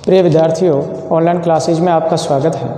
प्रिय विद्यार्थियों, online classes में आपका स्वागत है।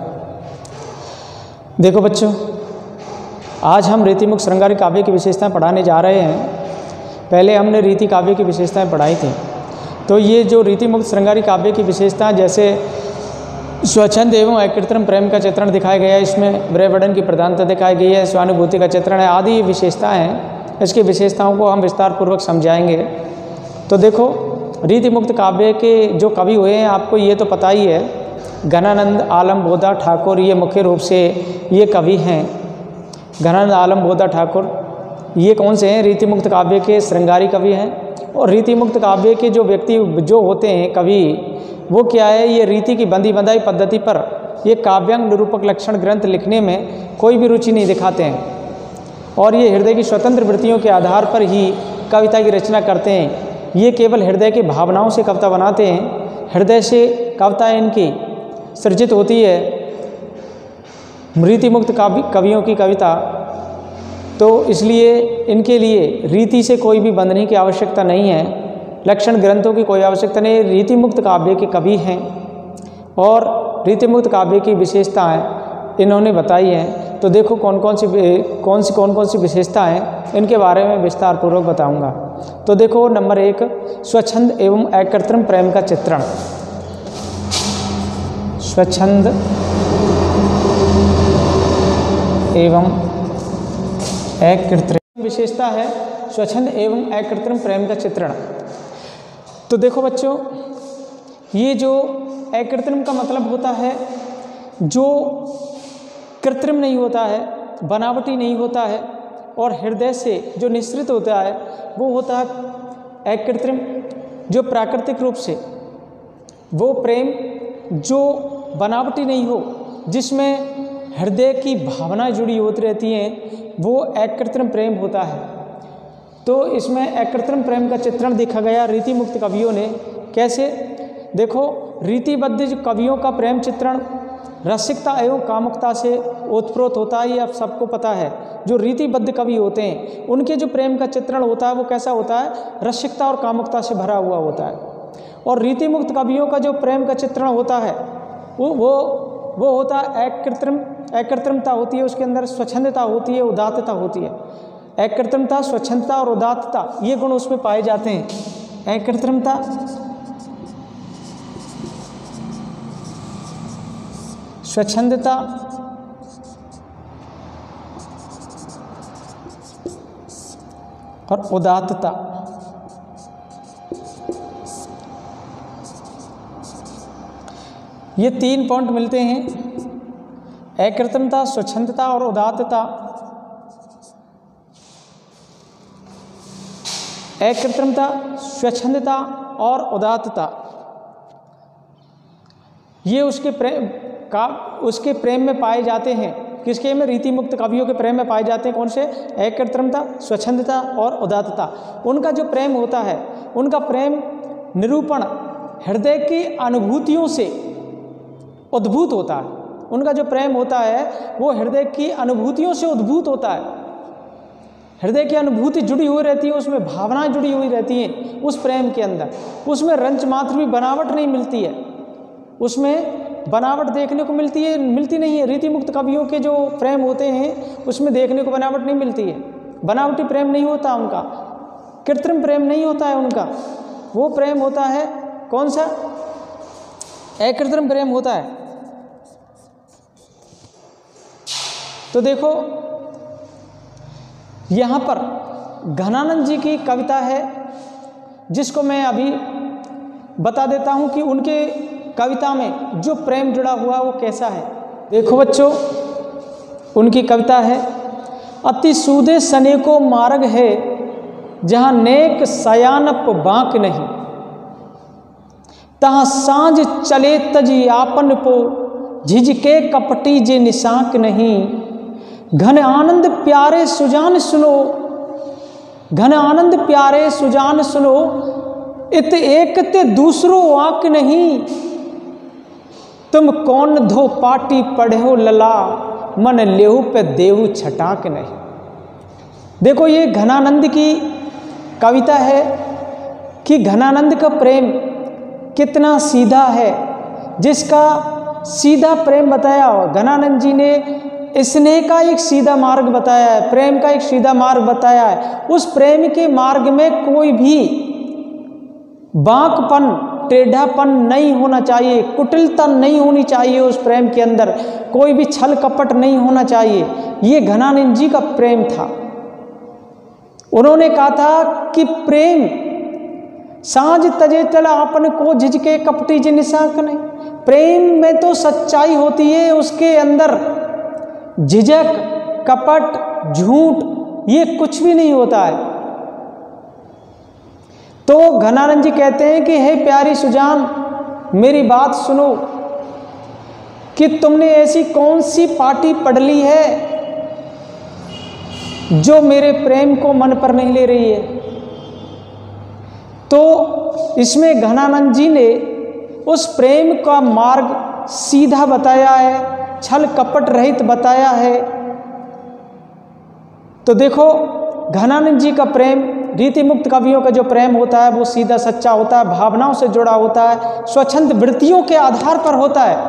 देखो बच्चों, आज हम रीतिमुक्त श्रृंगारी काव्य की विशेषताएं पढ़ाने जा रहे हैं। पहले हमने रीति काव्य की विशेषताएं पढ़ाई थी। तो ये जो रीतिमुक्त श्रृंगारी काव्य की विशेषताएं, जैसे स्वच्छंद एवं अकृत्रिम प्रेम का चित्रण दिखाया गया है, इसमें ब्रहवर्णन की प्रधानता दिखाई गई है, स्वानुभूति का चित्रण है, आदि ये विशेषताएँ हैं। इसकी विशेषताओं को हम विस्तार पूर्वक समझाएंगे। तो देखो, रीतिमुक्त काव्य के जो कवि हुए हैं आपको ये तो पता ही है, घनानंद आलम बोधा ठाकुर, ये मुख्य रूप से ये कवि हैं। घनानंद आलम बोधा ठाकुर ये कौन से हैं? रीतिमुक्त काव्य के श्रृंगारी कवि हैं। और रीतिमुक्त काव्य के जो व्यक्ति जो होते हैं कवि, वो क्या है, ये रीति की बंदी बंधाई पद्धति पर ये काव्यांग निरूपक लक्षण ग्रंथ लिखने में कोई भी रुचि नहीं दिखाते हैं, और ये हृदय की स्वतंत्र वृत्तियों के आधार पर ही कविता की रचना करते हैं। ये केवल हृदय की भावनाओं से कविता बनाते हैं, हृदय से कविता इनकी सृजित होती है। रीतिमुक्त कवियों की कविता, तो इसलिए इनके लिए रीति से कोई भी बंधने की आवश्यकता नहीं है, लक्षण ग्रंथों की कोई आवश्यकता नहीं। रीतिमुक्त काव्य के कवि हैं और रीतिमुक्त काव्य की विशेषताएं इन्होंने बताई हैं। तो देखो कौन कौन सी विशेषताएं हैं, इनके बारे में विस्तार पूर्वक बताऊंगा। तो देखो, नंबर 1, स्वच्छंद एवं अकृत्रिम प्रेम का चित्रण। स्वच्छंद एवं अकृत्रिम विशेषता है स्वच्छंद एवं अकृत्रिम प्रेम का चित्रण। तो देखो बच्चों, ये जो अकृत्रिम का मतलब होता है जो कृत्रिम नहीं होता है, बनावटी नहीं होता है, और हृदय से जो निश्रित होता है वो होता है अकृत्रिम। जो प्राकृतिक रूप से वो प्रेम जो बनावटी नहीं हो, जिसमें हृदय की भावनाएं जुड़ी होती रहती हैं, वो अकृत्रिम प्रेम होता है। तो इसमें अकृत्रिम प्रेम का चित्रण देखा गया रीतिमुक्त कवियों ने। कैसे? देखो, रीतिबद्ध जो कवियों का प्रेम चित्रण रसिकता एवं कामुकता से ओतप्रोत होता है, ये आप सबको पता है। जो रीतिबद्ध कवि होते हैं उनके जो प्रेम का चित्रण होता है वो कैसा होता है? रसिकता और कामुकता से भरा हुआ होता है। और रीतिमुक्त कवियों का जो प्रेम का चित्रण होता है वो होता है अकृत्रिमता होती है, उसके अंदर स्वच्छंदता होती है, उदात्तता होती है। अकृत्रिमता, स्वच्छंदता और उदात्तता ये गुण उसमें पाए जाते हैं। अकृत्रिमता, स्वच्छंदता और उदात्तता, ये 3 पॉइंट मिलते हैं। अकृत्रिमता, स्वच्छंदता और उदात्तता। अकृत्रिमता, स्वच्छंदता और उदात्तता ये उसके प्रेम में पाए जाते हैं। किसके में? रीतिमुक्त कवियों के प्रेम में पाए जाते हैं। कौन से? अकृत्रिमता, स्वच्छंदता और उदात्तता। उनका जो प्रेम होता है, उनका प्रेम निरूपण हृदय की अनुभूतियों से उद्भूत होता है। उनका जो प्रेम होता है वो हृदय की अनुभूतियों से उद्भूत होता है। हृदय की अनुभूति जुड़ी हुई रहती है, उसमें भावनाएं जुड़ी हुई रहती हैं उस प्रेम के अंदर। उसमें रंच मात्र भी बनावट नहीं मिलती है, उसमें बनावट देखने को मिलती नहीं है। रीतिमुक्त कवियों के जो प्रेम होते हैं उसमें देखने को बनावट नहीं मिलती है। बनावटी प्रेम नहीं होता उनका, कृत्रिम प्रेम नहीं होता है उनका। वो प्रेम होता है कौन सा? अकृत्रिम प्रेम होता है। तो देखो, यहाँ पर घनानंद जी की कविता है, जिसको मैं अभी बता देता हूँ कि उनके कविता में जो प्रेम जुड़ा हुआ वो कैसा है। देखो बच्चों, उनकी कविता है, अति सूदे सने को मार्ग है, जहाँ नेक सयानप बांक नहीं, तहाँ सांझ चले तजी आपन पो, झिझके कपटी जे निशाक नहीं। घन आनंद प्यारे सुजान सुनो, घन आनंद प्यारे सुजान सुनो, इत एक ते दूसरो आंक नहीं। तुम कौन धो पाटी पढ़ो लला, मन लेहु पे देहु छटाक नहीं। देखो, ये घनानंद की कविता है कि घनानंद का प्रेम कितना सीधा है, जिसका सीधा प्रेम बताया हो। घनानंद जी ने स्नेह का एक सीधा मार्ग बताया है, प्रेम का एक सीधा मार्ग बताया है। उस प्रेम के मार्ग में कोई भी बांकपन, टेढ़ापन नहीं होना चाहिए, कुटिलता नहीं होनी चाहिए, उस प्रेम के अंदर कोई भी छल कपट नहीं होना चाहिए। ये घनानंद जी का प्रेम था। उन्होंने कहा था कि प्रेम सांझ तजे तल आपन को झिझके कपटी जिनिसाक नहीं। प्रेम में तो सच्चाई होती है, उसके अंदर झिझक, कपट, झूठ ये कुछ भी नहीं होता है। तो घनानंद जी कहते हैं कि हे प्यारी सुजान, मेरी बात सुनो कि तुमने ऐसी कौन सी पार्टी पढ़ ली है जो मेरे प्रेम को मन पर नहीं ले रही है। तो इसमें घनानंद जी ने उस प्रेम का मार्ग सीधा बताया है, छल कपट रहित बताया है। तो देखो घनानंद जी का प्रेम, रीति मुक्त कवियों का जो प्रेम होता है वो सीधा सच्चा होता है, भावनाओं से जुड़ा होता है, स्वच्छंद वृत्तियों के आधार पर होता है।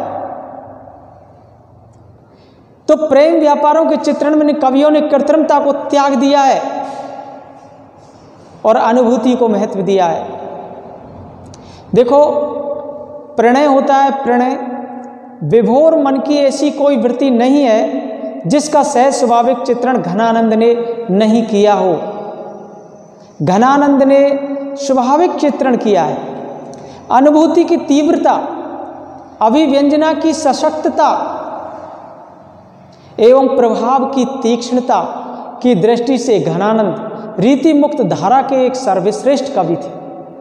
तो प्रेम व्यापारों के चित्रण में कवियों ने कृत्रिमता को त्याग दिया है और अनुभूति को महत्व दिया है। देखो प्रणय होता है, प्रणय विभोर मन की ऐसी कोई वृत्ति नहीं है जिसका सहज स्वाभाविक चित्रण घनानंद ने नहीं किया हो। घनानंद ने स्वाभाविक चित्रण किया है। अनुभूति की तीव्रता, अभिव्यंजना की सशक्तता एवं प्रभाव की तीक्ष्णता की दृष्टि से घनानंद रीति मुक्त धारा के एक सर्वश्रेष्ठ कवि थे।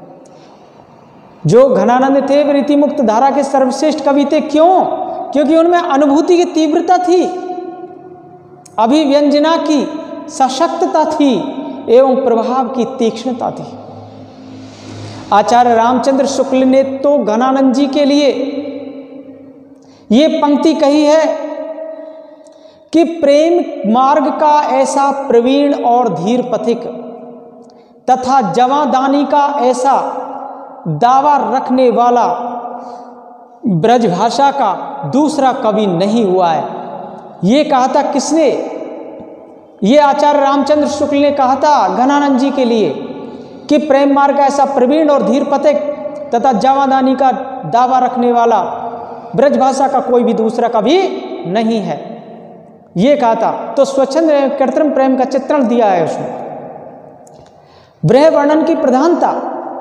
जो घनानंद थे वे रीति मुक्त धारा के सर्वश्रेष्ठ कवि थे। क्यों? क्योंकि उनमें अनुभूति की तीव्रता थी, अभिव्यंजना की सशक्तता थी एवं प्रभाव की तीक्ष्णता थी। आचार्य रामचंद्र शुक्ल ने तो घनानंद जी के लिए ये पंक्ति कही है कि प्रेम मार्ग का ऐसा प्रवीण और धीर पथिक तथा जवादानी का ऐसा दावा रखने वाला ब्रजभाषा का दूसरा कवि नहीं हुआ है। ये कहा था किसने? ये आचार्य रामचंद्र शुक्ल ने कहा था घनानंद जी के लिए कि प्रेम मार्ग का ऐसा प्रवीण और धीर पथिक तथा जवादानी का दावा रखने वाला ब्रजभाषा का कोई भी दूसरा कवि नहीं है, ये कहा था। तो स्वच्छंद कृत्रिम प्रेम का चित्रण दिया है उसमें। ब्रह वर्णन की प्रधानता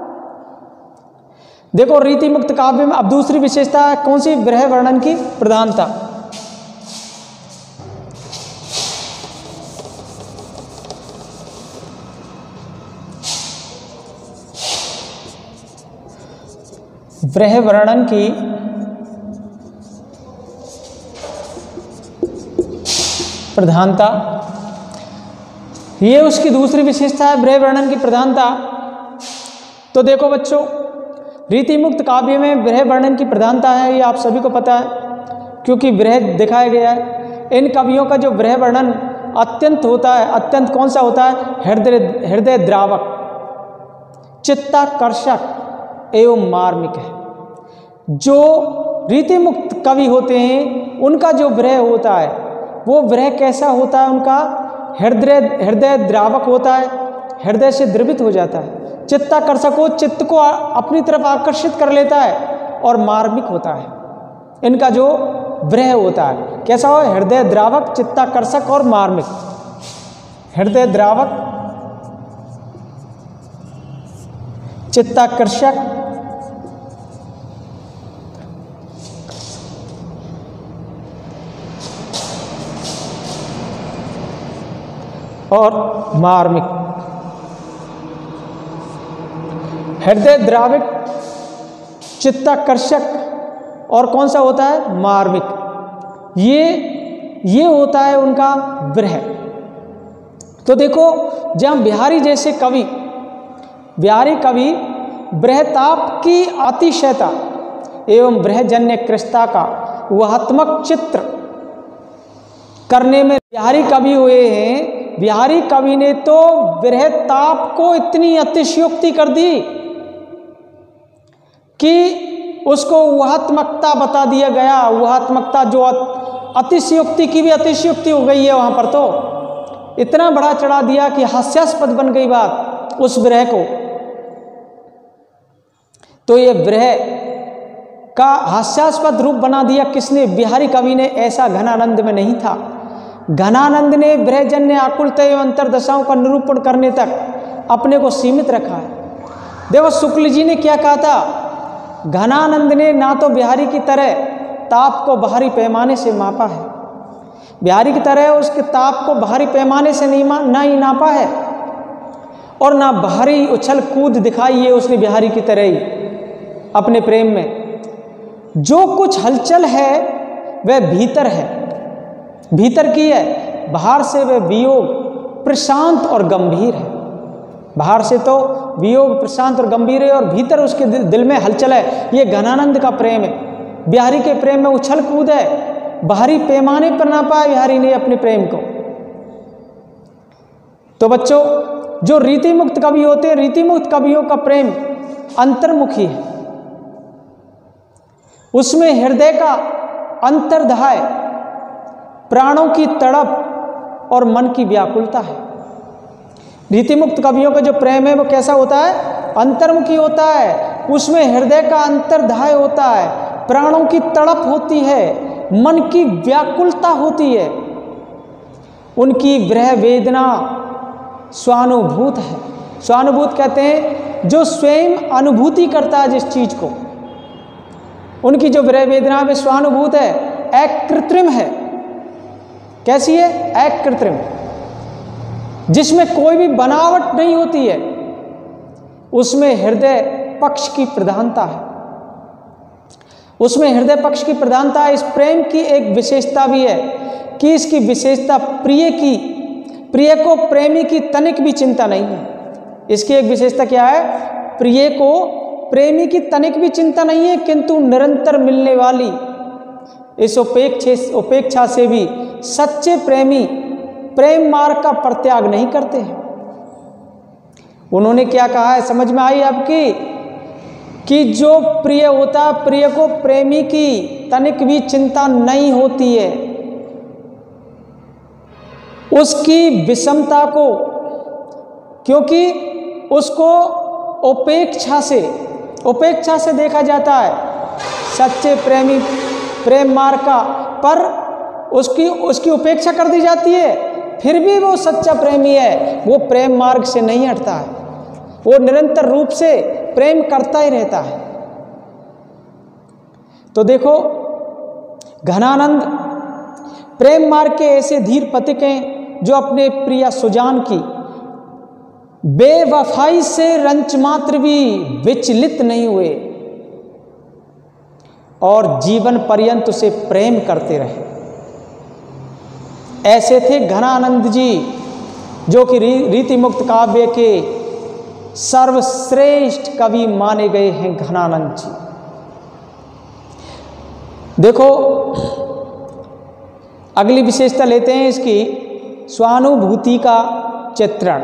देखो रीति मुक्त काव्य में। अब दूसरी विशेषता है कौन सी? ब्रह वर्णन की प्रधानता। ब्रह वर्णन की प्रधानता, ये उसकी दूसरी विशेषता है, ब्रह वर्णन की प्रधानता। तो देखो बच्चों, रीति मुक्त काव्य में ब्रह वर्णन की प्रधानता है, ये आप सभी को पता है क्योंकि ब्रह दिखाया गया है। इन कवियों का जो ब्रह वर्णन अत्यंत होता है, अत्यंत कौन सा होता है? हृदय द्रावक, चित्ताकर्षक एवं मार्मिक है। जो रीति मुक्त कवि होते हैं उनका जो ब्रह होता है वो ब्रह कैसा होता है? उनका हृदय द्रावक होता है, हृदय से द्रवित हो जाता है, चित्ताकर्षक हो, चित्त को अपनी तरफ आकर्षित कर लेता है, और मार्मिक होता है। इनका जो ब्रह होता है कैसा हो? हृदय द्रावक, चित्ताकर्षक और मार्मिक। हृदय द्रावक, चित्ताकर्षक और मार्मिक। हृदय द्रावक, चित्ताकर्षक और कौन सा होता है? मार्मिक। ये होता है उनका ब्रह। तो देखो जहाँ बिहारी जैसे कवि, बिहारी कवि ब्रहताप की अतिशयता एवं ब्रहजन्य कृष्णता का वहात्मक चित्र करने में बिहारी कवि हुए हैं। बिहारी कवि ने तो ब्रहताप को इतनी अतिशयोक्ति कर दी कि उसको वहात्मकता बता दिया गया। वहात्मकता जो अतिशयोक्ति की भी अतिशयोक्ति हो गई है वहाँ पर, तो इतना बड़ा चढ़ा दिया कि हास्यास्पद बन गई बात उस विरह को। तो ये विरह का हास्यास्पद रूप बना दिया किसने? बिहारी कवि ने। ऐसा घनानंद में नहीं था। घनानंद ने विरहजन्य आकुलता एवं अंतरदशाओं का निरूपण करने तक अपने को सीमित रखा है। देखो शुक्ल जी ने क्या कहा था, घनानंद ने ना तो बिहारी की तरह ताप को बाहरी पैमाने से मापा है, बिहारी की तरह उसके ताप को बाहरी पैमाने से नहीं नापा है, और ना बाहरी उछल कूद दिखाई है उसने बिहारी की तरह ही अपने प्रेम में। जो कुछ हलचल है वह भीतर है, भीतर की है, बाहर से वह वियोग प्रशांत और गंभीर है। बाहर से तो वियोग प्रशांत और गंभीर है और भीतर उसके दिल में हलचल है। ये घनानंद का प्रेम है। बिहारी के प्रेम में उछल कूद है, बाहरी पैमाने पर ना पाए बिहारी ने अपने प्रेम को। तो बच्चों, जो रीति मुक्त कवि होते हैं, रीति मुक्त कवियों का प्रेम अंतर्मुखी है। उसमें हृदय का अंतर्धाय, प्राणों की तड़प और मन की व्याकुलता है। रीति मुक्त कवियों का जो प्रेम है वो कैसा होता है? अंतर्मुखी होता है। उसमें हृदय का अंतर्धाय होता है, प्राणों की तड़प होती है, मन की व्याकुलता होती है। उनकी विरह वेदना स्वानुभूत है। स्वानुभूत कहते हैं जो स्वयं अनुभूति करता है जिस चीज को। उनकी जो विरह वेदना में स्वानुभूत है, अकृत्रिम है। कैसी है? अकृत्रिम, जिसमें कोई भी बनावट नहीं होती है। उसमें हृदय पक्ष की प्रधानता है। उसमें हृदय पक्ष की प्रधानता है। इस प्रेम की एक विशेषता भी है कि इसकी विशेषता प्रिय को प्रेमी की तनिक भी चिंता नहीं है। इसकी एक विशेषता क्या है? प्रिय को प्रेमी की तनिक भी चिंता नहीं है, किंतु निरंतर मिलने वाली इस उपेक्षा से भी सच्चे प्रेमी प्रेम मार्ग का परित्याग नहीं करते हैं। उन्होंने क्या कहा है, समझ में आई आपकी? कि जो प्रिय होता है, प्रिय को प्रेमी की तनिक भी चिंता नहीं होती है। उसकी विषमता को, क्योंकि उसको उपेक्षा से देखा जाता है। सच्चे प्रेमी प्रेम मार्ग का पर उसकी उपेक्षा कर दी जाती है, फिर भी वो सच्चा प्रेमी है। वो प्रेम मार्ग से नहीं हटता है, वो निरंतर रूप से प्रेम करता ही रहता है। तो देखो, घनानंद प्रेम मार्ग के ऐसे धीर पथिक हैं जो अपने प्रिया सुजान की बेवफाई से रंच मात्र भी विचलित नहीं हुए और जीवन पर्यंत उसे प्रेम करते रहे। ऐसे थे घनानंद जी, जो कि रीति मुक्त काव्य के सर्वश्रेष्ठ कवि माने गए हैं घनानंद जी। देखो, अगली विशेषता लेते हैं इसकी, स्वानुभूति का चित्रण।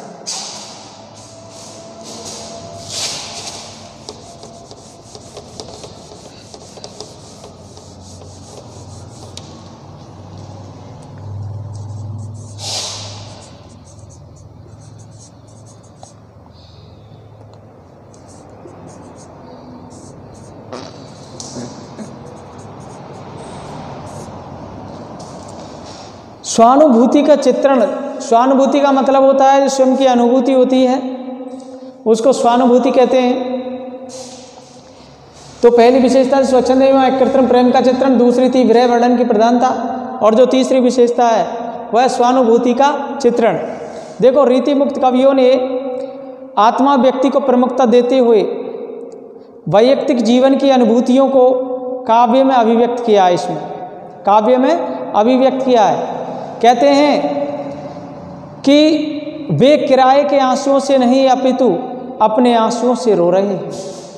स्वानुभूति का चित्रण, स्वानुभूति का मतलब होता है जो स्वयं की अनुभूति होती है, उसको स्वानुभूति कहते हैं। तो पहली विशेषता स्वच्छंद एवं कृत्रिम प्रेम का चित्रण, दूसरी थी विरह वर्णन की प्रधानता, और जो तीसरी विशेषता है वह स्वानुभूति का चित्रण। देखो, रीति मुक्त कवियों ने आत्मा व्यक्ति को प्रमुखता देते हुए वैयक्तिक जीवन की अनुभूतियों को काव्य में अभिव्यक्त किया है। इसमें काव्य में अभिव्यक्त किया है। कहते हैं कि वे किराए के आंसुओं से नहीं अपितु अपने आंसुओं से रो रहे हैं।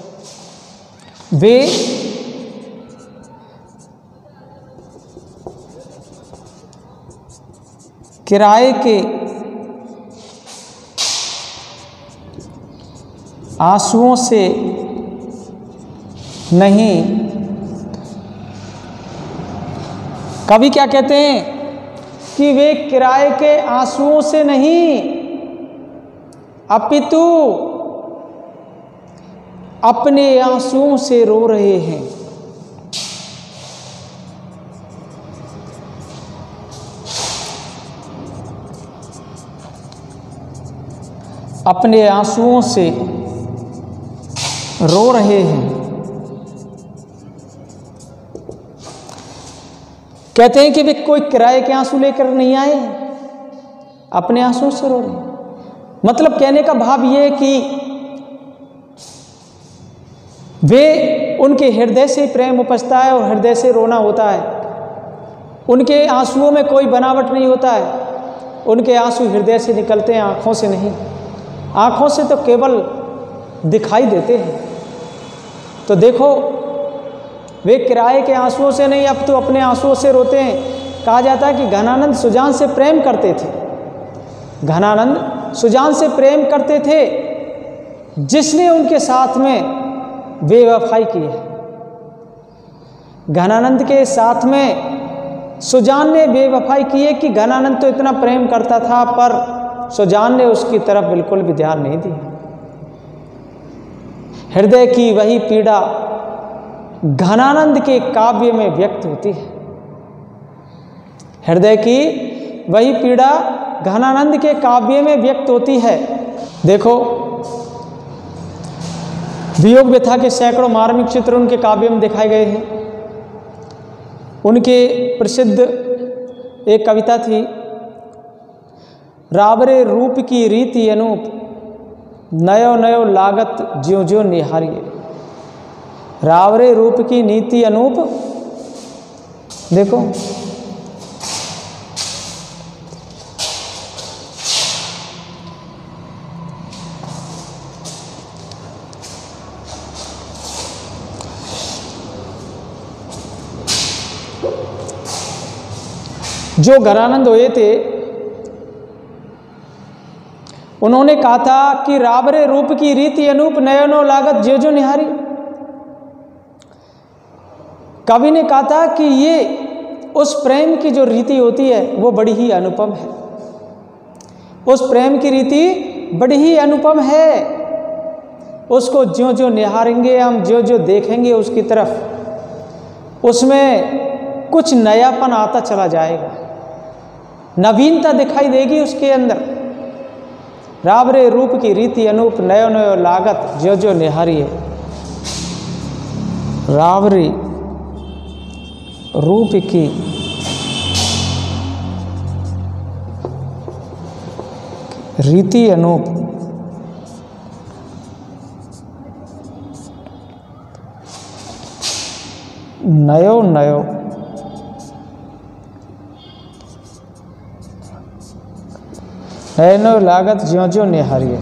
वे किराए के आंसुओं से नहीं। कवि क्या कहते हैं कि वे किराए के आंसुओं से नहीं अपितु अपने आंसुओं से रो रहे हैं। अपने आंसुओं से रो रहे हैं। कहते हैं कि वे कोई किराए के आंसू लेकर नहीं आए, अपने आंसुओं से रो रहे। मतलब कहने का भाव ये है कि वे उनके हृदय से प्रेम उपजता है और हृदय से रोना होता है। उनके आंसुओं में कोई बनावट नहीं होता है, उनके आंसू हृदय से निकलते हैं, आँखों से नहीं। आँखों से तो केवल दिखाई देते हैं। तो देखो, वे किराए के आंसुओं से नहीं अब तो अपने आंसुओं से रोते हैं। कहा जाता है कि घनानंद सुजान से प्रेम करते थे। घनानंद सुजान से प्रेम करते थे जिसने उनके साथ में बेवफाई की है। घनानंद के साथ में सुजान ने बेवफाई की है कि घनानंद तो इतना प्रेम करता था पर सुजान ने उसकी तरफ बिल्कुल भी ध्यान नहीं दिया। हृदय की वही पीड़ा घनानंद के काव्य में व्यक्त होती है। हृदय की वही पीड़ा घनानंद के काव्य में व्यक्त होती है। देखो, वियोग व्यथा के सैकड़ों मार्मिक चित्र उनके काव्य में दिखाए गए हैं। उनके प्रसिद्ध एक कविता थी, रावरे रूप की रीति अनूप, नयो नयो लागत ज्यों ज्यों निहारिए। रावरे रूप की नीति अनूप। देखो, जो घनानंद हुए थे उन्होंने कहा था कि रावरे रूप की रीति अनूप, नयो नयो लागत ज्यों ज्यों निहारी। कवि ने कहा था कि ये उस प्रेम की जो रीति होती है वो बड़ी ही अनुपम है। उस प्रेम की रीति बड़ी ही अनुपम है। उसको ज्यों ज्यों निहारेंगे हम, ज्यों ज्यों देखेंगे उसकी तरफ, उसमें कुछ नयापन आता चला जाएगा, नवीनता दिखाई देगी उसके अंदर। रावरे रूप की रीति अनूप, नयो नयो लागत ज्यों ज्यों निहारिए। रावरे रूप की रीति अनूप, नयो नयो नयो लागत ज्यों ज्यों निहारिए।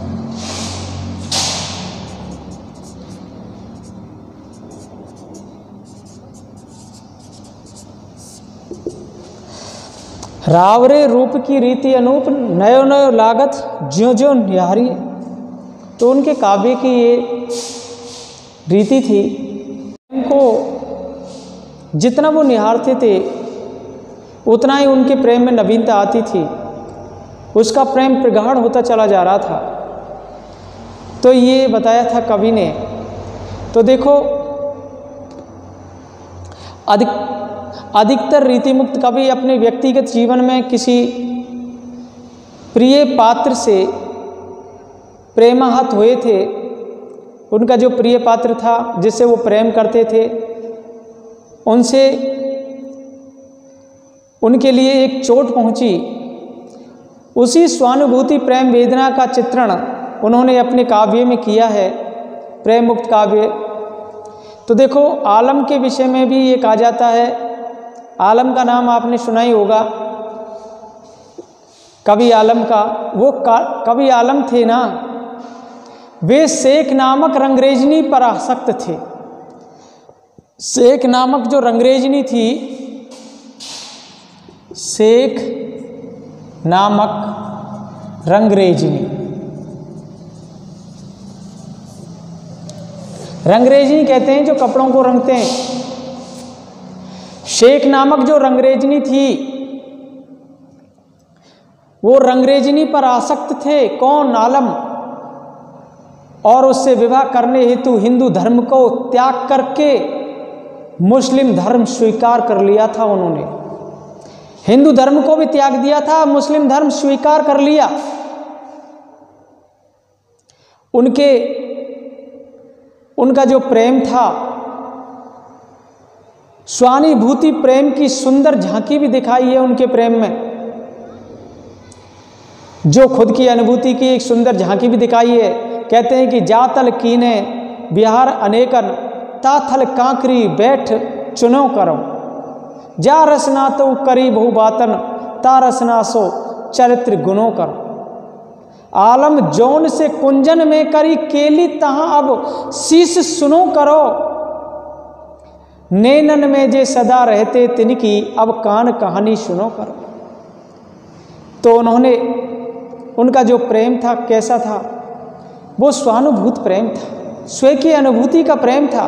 रावरे रूप की रीति अनूप, नयो नयो लागत ज्यों ज्यों निहारिए। तो उनके काव्य की ये रीति थी, उनको जितना वो निहारते थे उतना ही उनके प्रेम में नवीनता आती थी, उसका प्रेम प्रगाढ़ होता चला जा रहा था। तो ये बताया था कवि ने। तो देखो, अधिकतर रीतिमुक्त कवि अपने व्यक्तिगत जीवन में किसी प्रिय पात्र से प्रेमाहत हुए थे। उनका जो प्रिय पात्र था जिससे वो प्रेम करते थे, उनसे उनके लिए एक चोट पहुंची। उसी स्वानुभूति प्रेम वेदना का चित्रण उन्होंने अपने काव्य में किया है, प्रेम मुक्त काव्य। तो देखो, आलम के विषय में भी ये कहा जाता है, आलम का नाम आपने सुना ही होगा, कवि आलम का। वो कवि आलम थे ना, वे शेख नामक रंगरेजनी पर आसक्त थे। शेख नामक जो रंगरेजनी थी, शेख नामक रंगरेजनी, रंगरेजनी कहते हैं जो कपड़ों को रंगते हैं। शेख नामक जो रंगरेजनी थी, वो रंगरेजनी पर आसक्त थे। कौन? आलम। और उससे विवाह करने हेतु हिंदू धर्म को त्याग करके मुस्लिम धर्म स्वीकार कर लिया था उन्होंने। हिंदू धर्म को भी त्याग दिया था, मुस्लिम धर्म स्वीकार कर लिया। उनका जो प्रेम था, स्वानुभूति प्रेम की सुंदर झांकी भी दिखाई है उनके प्रेम में। जो खुद की अनुभूति की एक सुंदर झांकी भी दिखाई है। कहते हैं कि जातल कीने बिहार अनेकन, ताथल कांकरी बैठ चुनो करो, जा रसना तो करी बहु बातन, ता रसना सो चरित्र गुणों करो। आलम जौन से कुंजन में करी केली, तहां अब शीश सुनो करो। नैनन में जे सदा रहते तिनकी, अब कान कहानी सुनो करो। तो उनका जो प्रेम था कैसा था? वो स्वानुभूत प्रेम था, स्वयं की अनुभूति का प्रेम था।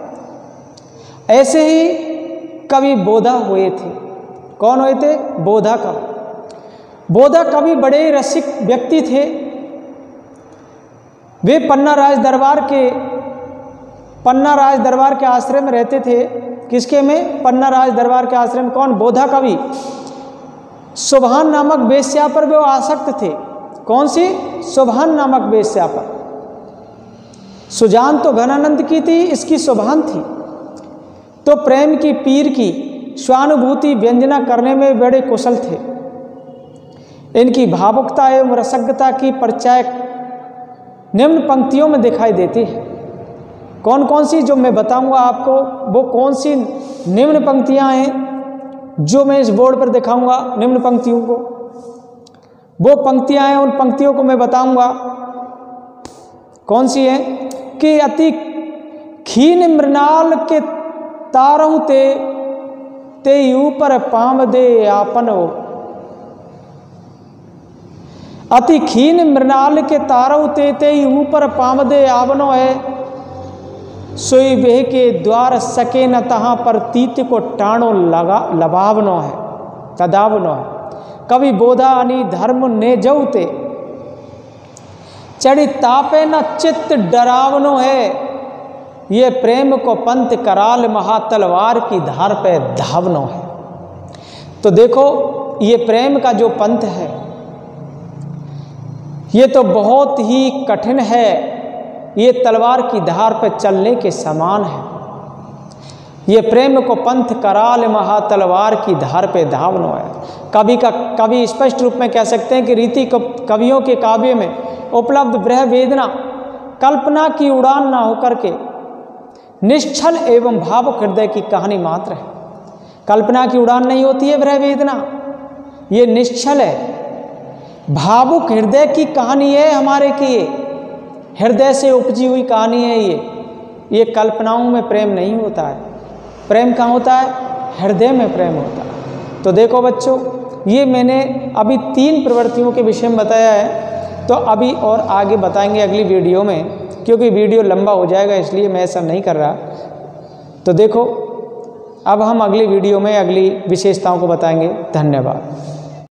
ऐसे ही कवि बोधा हुए थे। कौन हुए थे? बोधा कवि। बोधा कवि बड़े रसिक व्यक्ति थे। वे पन्ना राज दरबार के आश्रय में रहते थे। किसके में? पन्ना राज दरबार के आश्रय में। कौन? बोधा कवि। सुभान नामक वेश्या पर वे आसक्त थे। कौन सी? सुभान नामक वेश्या पर। सुजान तो घनानंद की थी, इसकी सुभान थी। तो प्रेम की पीर की स्वानुभूति व्यंजना करने में बड़े कुशल थे। इनकी भावुकता एवं रसज्ञता की परिचय निम्न पंक्तियों में दिखाई देती है। कौन कौन सी जो मैं बताऊंगा आपको, वो कौन सी निम्न पंक्तियां हैं जो मैं इस बोर्ड पर दिखाऊंगा। निम्न पंक्तियों को, वो पंक्तियां हैं, उन पंक्तियों को मैं बताऊंगा। कौन सी है? कि अति खीन मृणाल के तारहु ते ऊपर पाम दे आपन हो। अति खीन मृणाल के तारहु ते ऊपर पाम दे आवनो है। सोई बेह के द्वार सके न तहां पर तीत को टाणो लबावनो है, तदावनो है। कवि बोधा अनि धर्म ने जऊते, चढ़ी तापे न चित्त डरावनो है। ये प्रेम को पंथ कराल महातलवार की धार पे धावनो है। तो देखो, ये प्रेम का जो पंथ है, ये तो बहुत ही कठिन है। ये तलवार की धार पर चलने के समान है। ये प्रेम को पंथ कराल महातलवार की धार पे धावनो है। कवि स्पष्ट रूप में कह सकते हैं कि रीति कवियों के काव्य में उपलब्ध ब्रह वेदना कल्पना की उड़ान ना होकर के निश्चल एवं भावुक हृदय की कहानी मात्र है। कल्पना की उड़ान नहीं होती है ब्रह वेदना, ये निश्चल है, भावुक हृदय की कहानी है हमारे की। ये हृदय से उपजी हुई कहानी है। ये कल्पनाओं में प्रेम नहीं होता है। प्रेम कहाँ होता है? हृदय में प्रेम होता है। तो देखो बच्चों, ये मैंने अभी 3 प्रवृत्तियों के विषय में बताया है। तो अभी और आगे बताएंगे अगली वीडियो में, क्योंकि वीडियो लंबा हो जाएगा, इसलिए मैं ऐसा नहीं कर रहा। तो देखो, अब हम अगली वीडियो में अगली विशेषताओं को बताएंगे। धन्यवाद।